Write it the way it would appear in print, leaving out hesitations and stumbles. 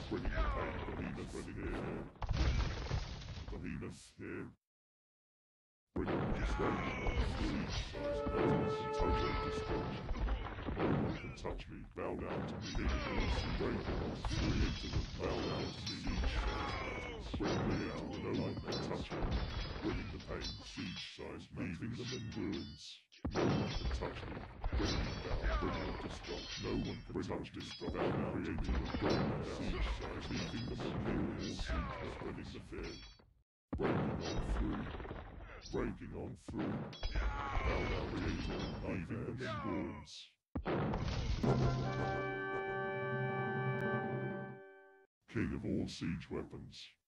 bringing the pain. Behemoth ready here. Behemoth here. Bringing the destruction on each size. No one can total destruction. No one can touch me. Bow down to me. Breaking on three into the bow down to me. Each size. Bring me out. No one can touch me. Bringing the pain. Siege size. Leaving them in ruins. No one can touch me. Bringing them down. Bringing destruction. No one can touch me. Bow down. Creating the bringing down. Siege size. Leaving them in ruins. Siege. Spreading the fear. Breaking on through. Breaking on through. Bow down. Creating. Leaving them in ruins. King of all siege weapons.